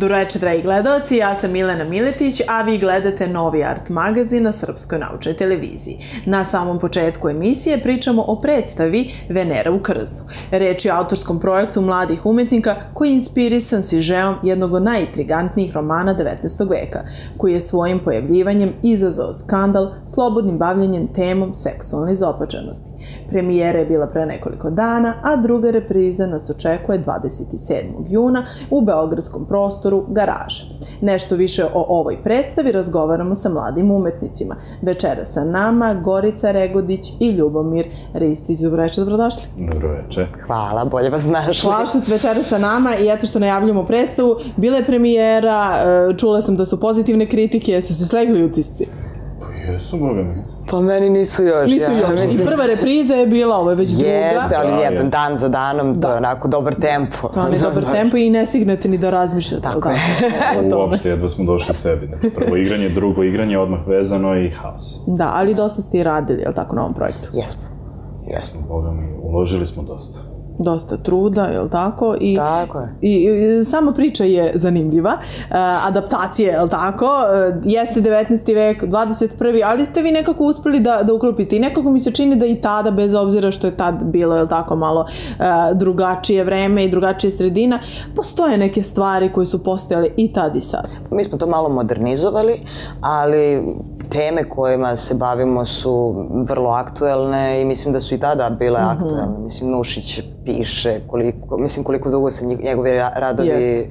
Dobro večer, dragi gledalci, ja sam Milena Miletić, a vi gledate Novi art magazin na Srpskoj naučnoj televiziji. Na samom početku emisije pričamo o predstavi Venera u krznu. Reč je o autorskom projektu mladih umetnika koji je inspirisan sižeom jednog od najintrigantnijih romana 19. veka, koji je svojim pojavljivanjem izazvao skandal slobodnim bavljenjem temom seksualne izopačenosti. Premijera je bila pre nekoliko dana, a druga repriza nas očekuje 27. juna u beogradskom prostoru Garaža. Nešto više o ovoj predstavi razgovaramo sa mladim umetnicima. Večera sa nama Gorica Regodić i Ljubomir Ristić. Dobro večer, dobrodošli. Dobro večer. Hvala, bolje vas našli. Hvala što ste večera sa nama i eto što najavljamo predstavu. Bila je premijera, čula sam da su pozitivne kritike, su se slegli utisci. Jesu, boga mi. Pa meni nisu još. Nisu još. I prva repriza je bila, ovo je već druga. Jeste, ali jedan dan za danom, to je onako dobar tempo. To je dobar tempo i ne stignete ni da razmišljate. Tako je. Uopšte, jedva smo došli sebi. Prvo igranje, drugo igranje, odmah vezano i haos. Da, ali dosta ste i radili, je li tako, na ovom projektu? Jesmo. Boga mi, uložili smo dosta. Dosta truda, je li tako? Tako je. I sama priča je zanimljiva, adaptacija, je li tako? Jeste 19. vek, 21. ali ste vi nekako uspeli da uklopite i nekako mi se čini da i tada, bez obzira što je tad bilo, je li tako, malo drugačije vreme i drugačije sredina, postoje neke stvari koje su postojale i tad i sad. Mi smo to malo modernizovali, ali teme kojima se bavimo su vrlo aktuelne i mislim da su i tada bile aktuelne. Mislim, Nušić piše koliko dugo se njegovi radovi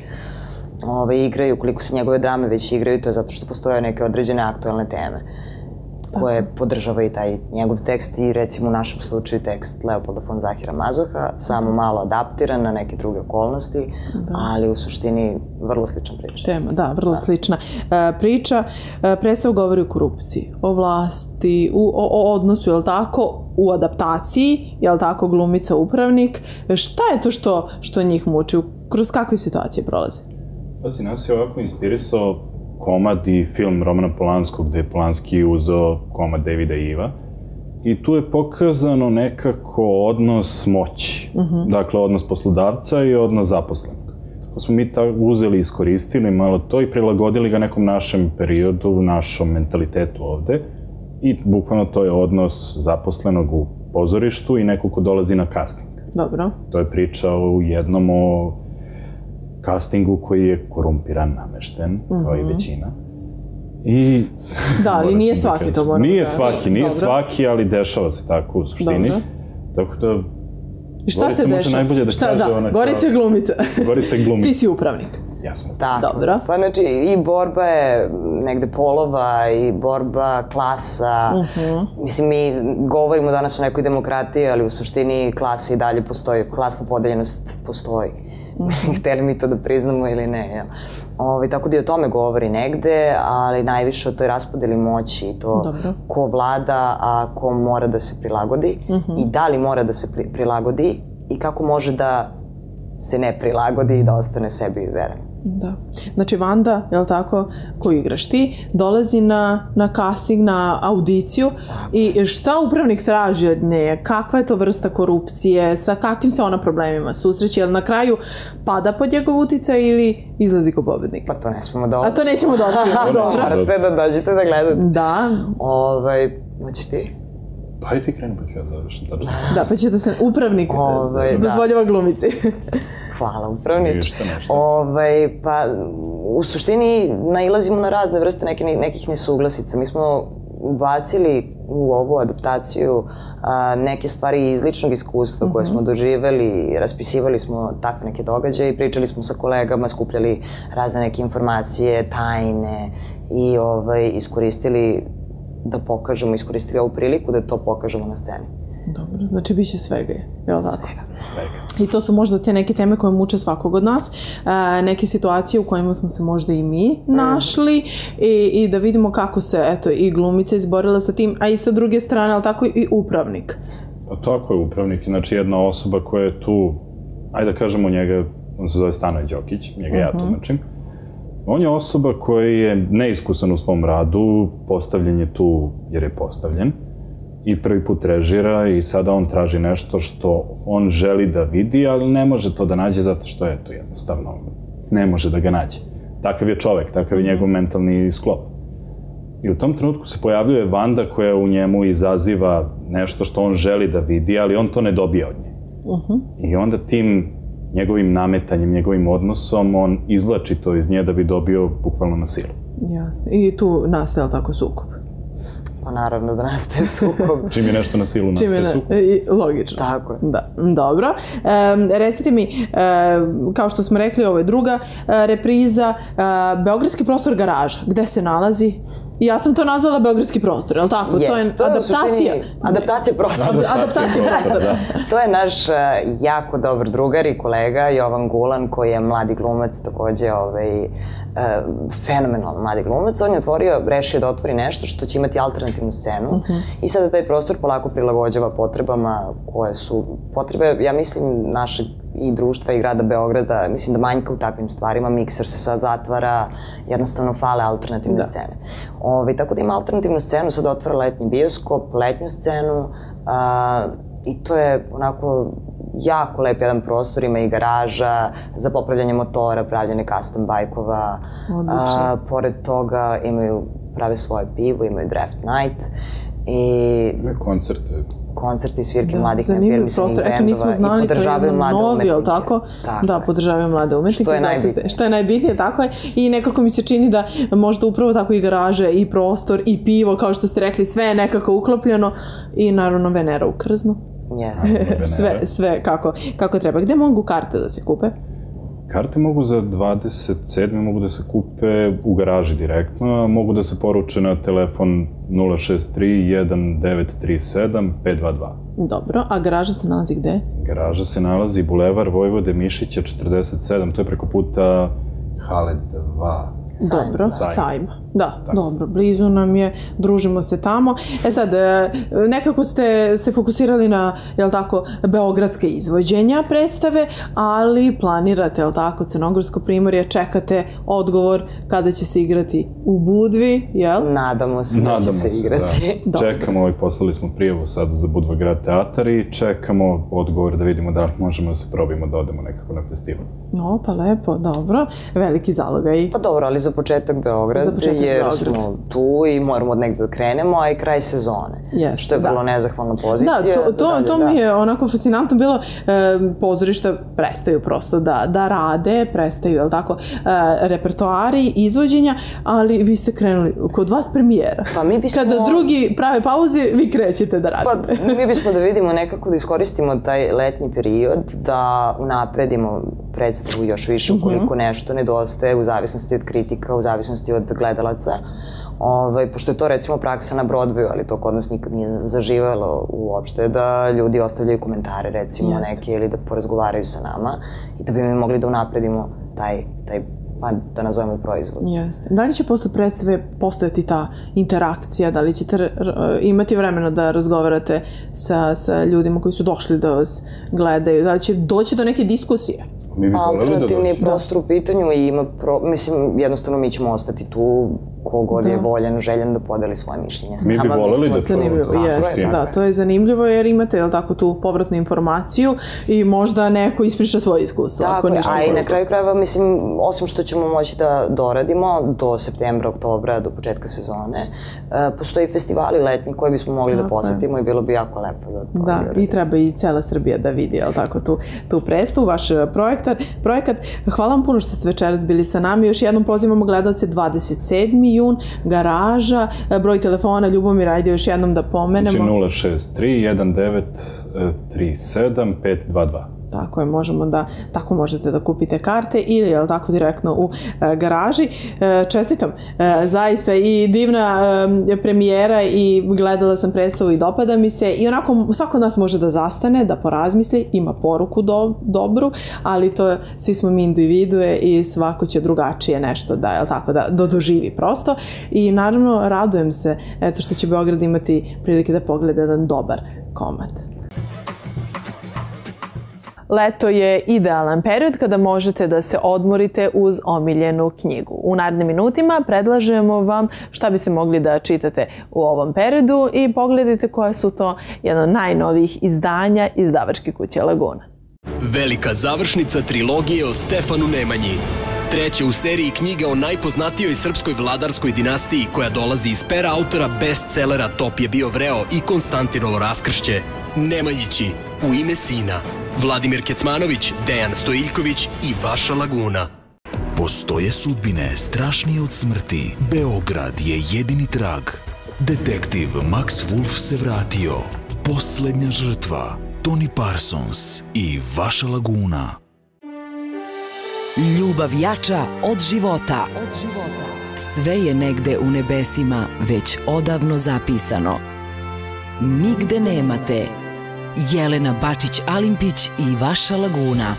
igraju, koliko se njegove drame već igraju, to je zato što postoje neke određene aktuelne teme koje podržava i taj njegov tekst i recimo u našem slučaju tekst Leopolda von Zahira Mazoha, samo malo adaptiran na neke druge okolnosti, ali u suštini vrlo slična priča. Tema, da, vrlo slična priča. Predstava govori o korupciji, o vlasti, o odnosu, je li tako, u adaptaciji, je li tako, glumica upravnik. Šta je to što njih muči? Kroz kakve situacije prolaze? Pazi, nas je ovako inspirisao komad i film Romana Polanskog, gde je Polanski uzeo komad Davida Iva. I tu je pokazano nekako odnos moći. Dakle, odnos poslodavca i odnos zaposlenog. Tako smo mi uzeli i iskoristili malo to i prilagodili ga nekom našem periodu, našom mentalitetu ovde. I bukvalno to je odnos zaposlenog u pozorištu i neko ko dolazi na casting. Dobro. To je priča u jednom o castingu koji je korumpiran, namešten, kao i većina. Da, ali nije svaki to moram. Nije svaki, ali dešava se tako u suštini. Tako da... I šta se dešava? Gorica je glumica. Gorica je glumica. Ti si upravnik. Ja sam. Dobro. Pa znači i borba je negde polova i borba klasa. Mislim, mi govorimo danas o nekoj demokratiji, ali u suštini klasa i dalje postoji, klasna podeljenost postoji. Hteli mi to da priznamo ili ne. Tako da i o tome govori negde, ali najviše o toj raspodeli moći i to ko vlada, a ko mora da se prilagodi i da li mora da se prilagodi i kako može da se ne prilagodi i da ostane sebi veren. Da. Znači Vanda, je li tako, koju igraš ti, dolazi na casting, na audiciju i šta upravnik traži od nje? Kakva je to vrsta korupcije? Sa kakvim se ona problemima susreće? Je li na kraju pada pod njegov uticaj ili izlazi ko pobednik? Pa to ne smemo da... A to nećemo da otkrijemo, dobro. Morate da dođete da gledate. Da. Hoćeš ti? Pa i ti krenu, pa ću ja da završim tačno. Da, pa će da se upravnik dozvoljava glumici. Hvala, upravnik. Ništa. Pa, u suštini nailazimo na razne vrste nekih nesuglasica. Mi smo ubacili u ovu adaptaciju neke stvari iz ličnog iskustva koje smo doživeli, raspisivali smo takve neke događaje i pričali smo sa kolegama, skupljali razne neke informacije, tajne i iskoristili da pokažemo, iskoristili ovu priliku da to pokažemo na sceni. Dobro, znači biće svega, je li tako? Svega. I to su možda te neke teme koje muče svakog od nas, neke situacije u kojima smo se možda i mi našli i da vidimo kako se, eto, i glumica izborila sa tim, a i sa druge strane, ali tako i upravnik. Pa tako je upravnik, znači jedna osoba koja je tu, ajde da kažemo njega, on se zove Stanoje Đokić, njega ja tumačim. On je osoba koja je neiskusan u svom radu, postavljen je tu jer je postavljen. I prvi put režira i sada on traži nešto što on želi da vidi, ali ne može to da nađe zato što je to jednostavno ne može da ga nađe. takav je čovek, takav je njegov mentalni sklop. I u tom trenutku se pojavljuje Vanda koja u njemu izaziva nešto što on želi da vidi, ali on to ne dobija od nje. I onda tim njegovim nametanjem, njegovim odnosom, on izvlači to iz nje da bi dobio bukvalno na silu. Jasno. I tu nastaje tako sukob? Pa naravno da nastaje sukob. Čim je nešto na silu, nastaje sukob. Logično. Tako je. Da, dobro. Recite mi, kao što smo rekli, ovo je druga repriza, Beogradski prostor garaža, gde se nalazi? Ja sam to nazvala Beogradski prostor, je li tako? To je adaptacija. Adaptacija prostora. Adaptacija prostora. To je naš jako dobar drugar i kolega Jovan Gulan, koji je mladi glumac, takođe fenomenalan mladi glumac. On je rešio da otvori nešto što će imati alternativnu scenu i sada taj prostor polako prilagođava potrebama koje su potrebe, ja mislim, našeg i društva i grada Beograda. Mislim da manjka u takvim stvarima, Mikser se sad zatvara, jednostavno fale alternativne scene. Tako da ima alternativnu scenu, sad otvara letnji bioskop, letnju scenu i to je onako jako lep jedan prostor, ima i garaža za popravljanje motora, pravljanje custom bajkova. Pored toga prave svoje pivo, imaju draft night i koncerti, svirke mladih neafirmisanih bendova i podržavaju mlade umetnike. Da, podržavaju mlade umetnike. Što je najbitnije, tako je. I nekako mi se čini da možda upravo tako i garaže, i prostor, i pivo, kao što ste rekli, sve je nekako uklopljeno i naravno Venera u Krznu. Sve kako treba. Gde mogu karte da se kupe? Karte mogu za 27. mogu da se kupe u garaži direktno, a mogu da se poruče na telefon 063-1937-522. Dobro, a garaža se nalazi gde? Garaža se nalazi Bulevar Vojvode Mišića 47, to je preko puta Hale 2. Dobro, Sajma. Da, dobro, blizu nam je, družimo se tamo. Sad, nekako ste se fokusirali na, jel tako, beogradske izvođenja predstave, ali planirate, jel tako, Crnogorsko primorje, čekate odgovor kada će se igrati u Budvi, jel? Nadamo se da će se igrati. Čekamo, poslali smo prijavu sad za Budva grad teatar i čekamo odgovor da vidimo da li možemo da se probimo da odemo nekako na festival. Pa lepo, dobro, veliki zalogaj. Pa dobro, ali za početak Beograd, jer smo tu i moramo od negde da krenemo, a i kraj sezone, što je vrlo nezahvalna pozicija. Da, to mi je onako fascinantno bilo, pozorišta prestaju prosto da rade, prestaju, jel tako, repertoari, izvođenja, ali vi ste krenuli, kod vas premijera. Kada drugi prave pauze, vi krećete da radite. Pa mi bismo da vidimo nekako da iskoristimo taj letnji period, da unapredimo predstavu još više ukoliko nešto nedostaje, u zavisnosti od kritika, u zavisnosti od gledalaca. Pošto je to recimo praksa na Broadwayu, ali to kod nas nikad nije zaživelo uopšte, da ljudi ostavljaju komentare recimo neke ili da porazgovaraju sa nama i da bi mi mogli da unapredimo taj pa da nazovemo proizvod. Jeste. Da li će posle predstave postojati ta interakcija, da li ćete imati vremena da razgovarate sa ljudima koji su došli da vas gledaju, da li će doći do neke diskusije? Alternativni je prostor u pitanju i mislim, jednostavno mi ćemo ostati tu kogod je voljan, željan da podeli svoje mišljenje s nama. Mi bi voleli da Da, to je zanimljivo jer imate, jel tako, tu povratnu informaciju i možda neko ispriča svoje iskustvo. Tako je, a i na kraju krajeva, mislim, osim što ćemo moći da doradimo do septembra, oktobra, do početka sezone, postoji festivali letnji koji bismo mogli da posetimo i bilo bi jako lepo da to da, i treba i cela Srbija da vidi, jel tako, tu predstavu, vaš projekat. Hvala vam puno što ste večeras bili sa nami. Još jednom pozivamo gledalce 27. jun, garaža, broj telefona, Ljubomir, ajde još jednom da pomenemo. Znači 063-1937-522. Tako je, tako možete da kupite karte ili, jel tako, direktno u garaži. Čestitam, zaista i divna premijera i gledala sam predstavu i dopada mi se i onako svako od nas može da zastane, da porazmisli, ima poruku dobru, ali to svi smo mi individue i svako će drugačije nešto da, jel tako, da doživi prosto i naravno radujem se eto što će Beograd imati prilike da pogleda jedan dobar komad. Leto je idealan period kada možete da se odmorite uz omiljenu knjigu. U narednim minutima predlažemo vam šta biste mogli da čitate u ovom periodu i pogledajte koje su to jedno od najnovijih izdanja izdavačke kuće Laguna. Velika završnica trilogije o Stefanu Nemanji. treća u seriji knjiga o najpoznatijoj srpskoj vladarskoj dinastiji koja dolazi iz pera autora bestsellera Top je bio vreo i Konstantinovo raskršće. Nemanjići, U ime sina. Vladimir Kecmanović, Dejan Stojiljković i Vaša laguna. Postoje sudbine strašnije od smrti. Beograd je jedini trag. Detektiv Max Wolf se vratio. Poslednja žrtva. Tony Parsons i Vaša laguna. Ljubav jača od života. Sve je negde u nebesima već odavno zapisano. Nigde nemate. Jelena Bačić-Alimpić i Vaša laguna.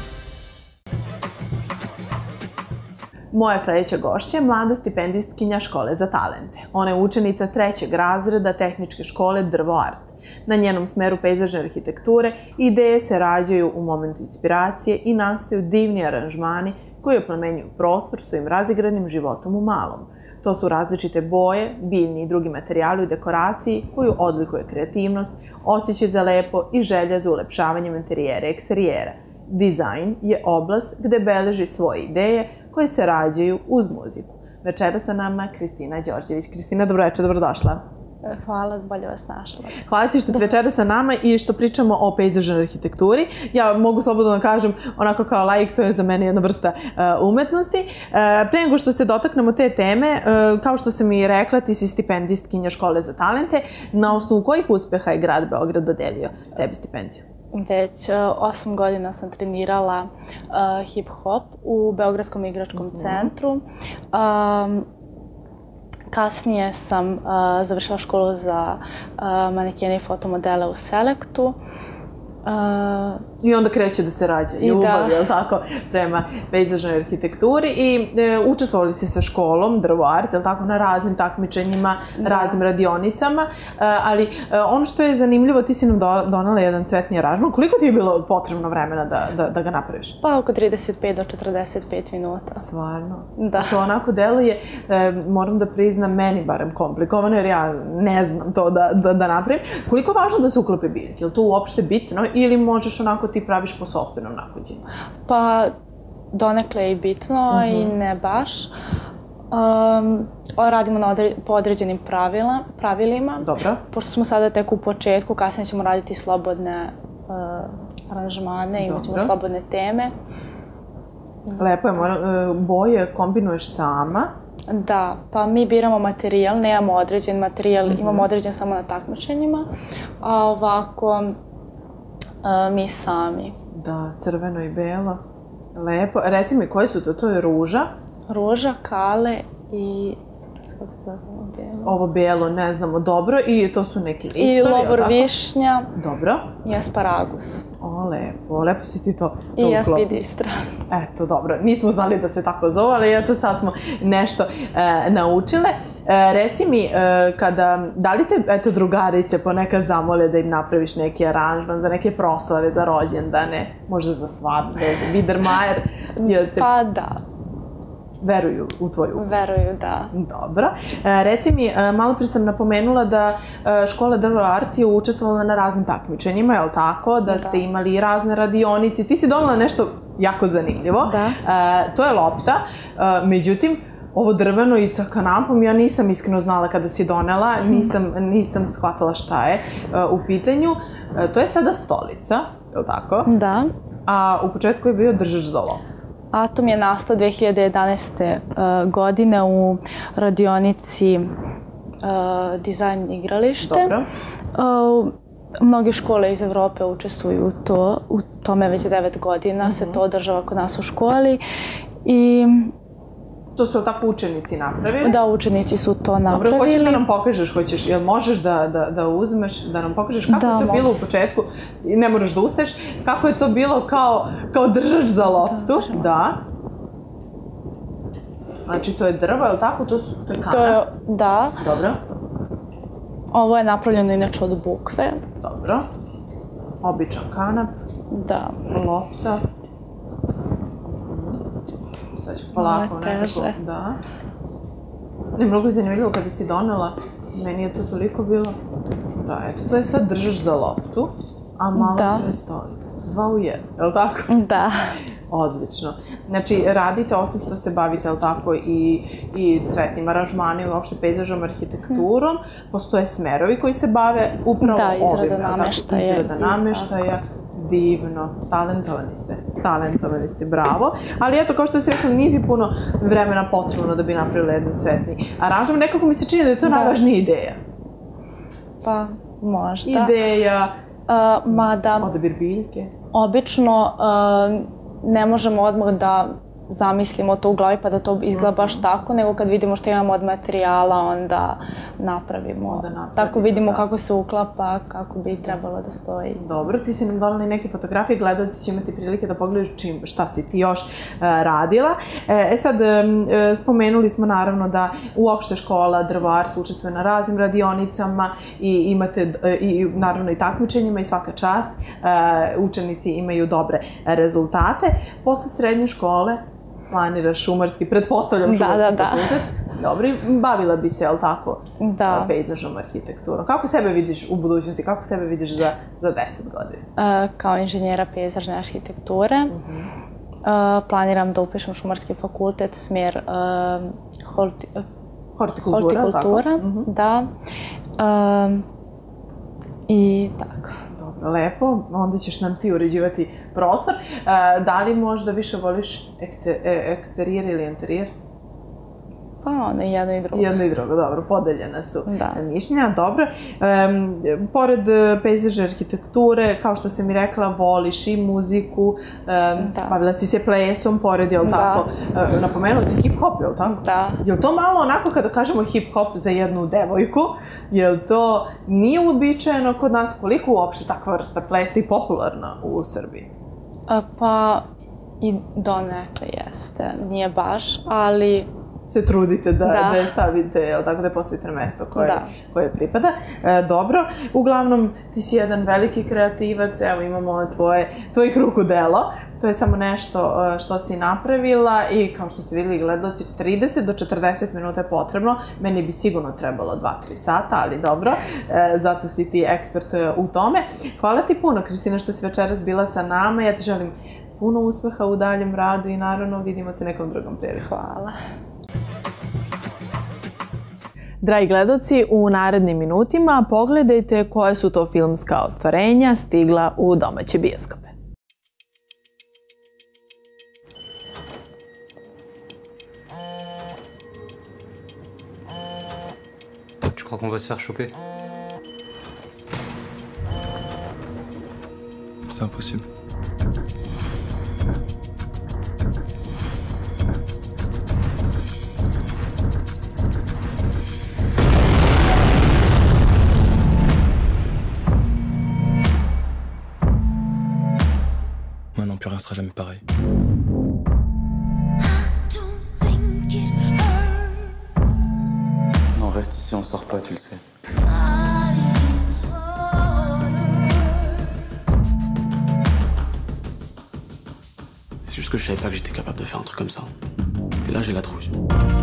Moja sledeća gošća je mlada stipendistkinja Škole za talente. Ona je učenica 3. razreda Tehničke škole Drvo Art. Na njenom smeru pejzažne arhitekture ideje se rađaju u momentu inspiracije i nastaju divni aranžmani koji oplemenjuju prostor svojim razigranim životom u malom. To su različite boje, biljni i drugi materijali u dekoraciji koju odlikuje kreativnost, osjećaj za lepo i želja za ulepšavanjem interijera i eksterijera. Dizajn je oblast gde beleži svoje ideje koje se rađaju uz muziku. Večera sa nama Kristina Đorđević. Kristina, dobroveče, dobrodošla. Hvala, bolje vas našla. Hvala ti što si večera sa nama i što pričamo o pejzažnoj arhitekturi. Ja mogu slobodno da kažem, onako kao laik, to je za mene jedna vrsta umetnosti. Pre nego što se dotaknemo te teme, kao što sam i rekla, ti si stipendistkinja Škole za talente. Na osnovu kojih uspeha je grad Beograd dodelio tebi stipendiju? Već 8 godina sam trenirala hip-hop u Beogradskom igračkom centru. Kasnije sam završila školu za manekene i fotomodele u Selektu. I onda kreće da se rađa ljubav, je li tako, prema pejzažnoj arhitekturi i učestvovali si sa školom Drvo Art, je li tako, na raznim takmičenjima, raznim radionicama, ali ono što je zanimljivo, ti si nam donala jedan cvetni aranžman. Koliko ti je bilo potrebno vremena da ga napraviš? Pa oko 35 do 45 minuta. Stvarno? Da. To onako deluje, moram da priznam, meni barem komplikovano, jer ja ne znam to da napravim. Koliko je važno da se uklope biljke? Je li to uopšte bitno ili možeš onako ti praviš po sopstvenom nahođenju? Pa donekle je i bitno i ne baš. Radimo po određenim pravilima. Dobro. Pošto smo sada tek u početku, kasnije ćemo raditi slobodne aranžmane, imat ćemo slobodne teme. Lepo je, boje kombinuješ sama. Da, pa mi biramo materijal, nemamo određen materijal, imamo određen samo na takmičenjima, a ovako mi sami. Da, crveno i belo. Lepo. Reci mi, koje su to? To je ruža? Ruža, kale i... Ovo belo, ne znamo, dobro. I to su neki listovi, i lovor višnja. Dobro. I asparagus. O, lepo. Lepo si ti to i aspidistra. Eto, dobro. Nismo znali da se tako zove, ali eto sad smo nešto naučile. Reci mi, da li te, eto, drugarice ponekad zamole da im napraviš neki aranžman za neke proslave, za rođendane, možda za svadbe, za Biedermajer? Pa da. Veruju u tvoj ukus? Veruju, da. Dobro. Reci mi, malo prije sam napomenula da Škola Drvo Art je učestvovala na raznim takmičenjima, je li tako? Da ste imali razne radionice. Ti si donela nešto jako zanimljivo. Da. To je lopta. Međutim, ovo drveno i sa kanapom, ja nisam iskreno znala kada si donela, nisam shvatala šta je u pitanju. To je sada stolica, je li tako? Da. A u početku je bio držač za loptu. Atom je nastao 2011. godine u radionici dizajn igralište. Dobro. Mnoge škole iz Evrope učestvuju u tome već 9 godina, se to održava kod nas u školi. I to su tako učenici napravili? Da, učenici su to napravili. Dobro, hoćeš da nam pokažeš, jel možeš da uzmeš, da nam pokažeš kako je to bilo u početku, ne moraš da ustaješ, kako je to bilo kao držač za loptu? Da. Znači, to je drvo, je li tako? To je kanap? Da. Dobro. Ovo je napravljeno inače od bukve. Dobro. Običan kanap. Da. Lopta. Sad ću polako nekako, da. Ne, mnogo je zanimljivo kada si donela, meni je to toliko bilo. Da, eto, to je sad držaš za loptu, a malo je stolica. 2 u 1, je li tako? Da. Odlično. Znači, radite, osim što se bavite, ali tako, i cvetnim aranžmanima, i uopšte pejzažom, arhitekturom, postoje smerovi koji se bave upravo ovim. Da, izrada nameštaja. Izrada nameštaja, divno, talentovani ste, bravo. Ali eto, kao što si rekla, nije ti puno vremena potrebno da bi napravila jedan cvetni aranžman. Nekako mi se čini da je to najvažnija ideja. Pa, možda. Ideja, mada, odabir biljke. Obično ne možemo odmah da zamislimo to u glavi pa da to izgleda baš tako, nego kad vidimo što imamo od materijala, onda napravimo. Tako vidimo kako se uklapa, kako bi trebalo da stoji. Dobro, ti si nam donala i neke fotografije, gledalci će imati prilike da pogledaju šta si ti još radila. Sad, spomenuli smo naravno da uopšte škola Drvar učestvuje na raznim radionicama i imate naravno i takmičenjima i svaka čast. Učenici imaju dobre rezultate. Posle srednje škole planiraš šumarski, pretpostavljam šumarski fakultet. Dobro, bavila bi se, jel tako, pejzažom, arhitekturom. Kako sebe vidiš u budućnosti, kako sebe vidiš za 10 godina? Kao inženjera pejzažne arhitekture. Planiram da upišem šumarski fakultet, smjer hortikultura, da. I tako. Dobro, lepo. Onda ćeš nam ti uređivati prostor. Da li možda više voliš eksterijer ili interijer? Pa ono, jedno i drugo. Jedno i drugo, dobro, podeljena su mišljenja, dobro. Pored pejzažne arhitekture, kao što sam i rekla, voliš i muziku, bavila si se plesom, pored, jel tako, napomenula si hip-hop, jel tako? Da. Jel to malo onako kada kažemo hip-hop za jednu devojku, jel to nije uobičajeno kod nas, koliko uopšte takva vrsta plesa i popularna u Srbiji? Pa i donekle jeste, nije baš, ali se trudite da je stavite, jel tako, da je postavite na mesto koje pripada. Dobro. Uglavnom, ti si jedan veliki kreativac, evo imamo tvojih ruku delo. To je samo nešto što si napravila i kao što ste vidjeli gledalci, 30 do 40 minuta je potrebno. Meni bi sigurno trebalo 2-3 sata, ali dobro, zato si ti ekspert u tome. Hvala ti puno, Kristina, što si večeras bila sa nama. Ja ti želim puno uspeha u daljem radu i naravno vidimo se nekom drugom prilikom. Hvala. Dragi gledaoci, u narednim minutima pogledajte koje su to filmska ostvarenja stigla u domaće bioskope. Tu crois qu'on va se faire choper? C'est impossible. Maintenant, plus rien sera jamais pareil. Non, reste ici, on sort pas, tu le sais. C'est juste que je savais pas que j'étais capable de faire un truc comme ça. Et là, j'ai la trouille.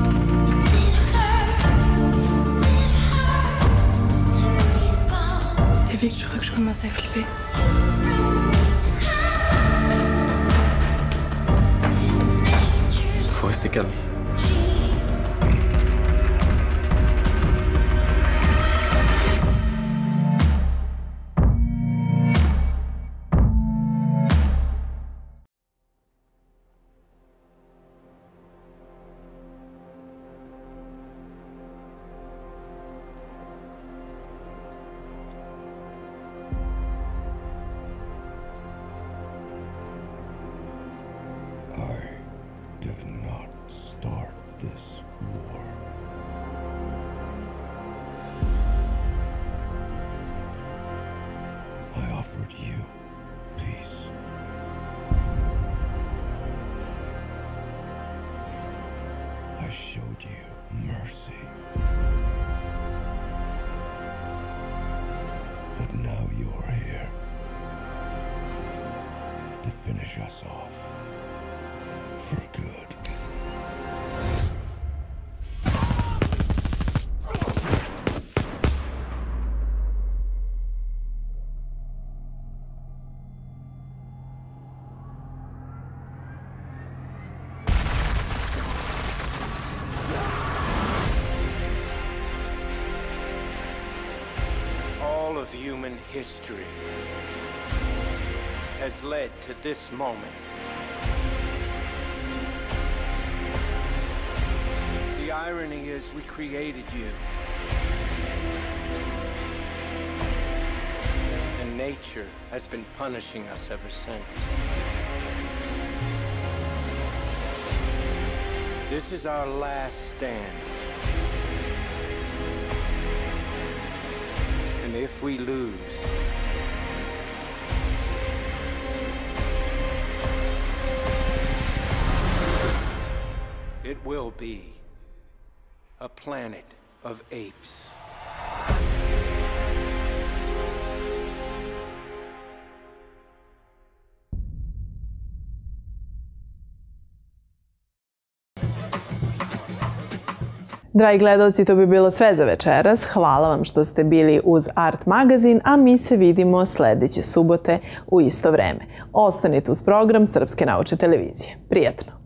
T'as vu que tu crois que je commence à flipper? Faut rester calme. I showed you mercy. But now you're here to finish us off for good. All of human history has led to this moment. The irony is we created you. And nature has been punishing us ever since. This is our last stand. And if we lose, it will be a planet of apes. Dragi gledalci, to bi bilo sve za večeras. Hvala vam što ste bili uz Art magazin, a mi se vidimo sledeće subote u isto vreme. Ostanite uz program Srpske naučne televizije. Prijatno!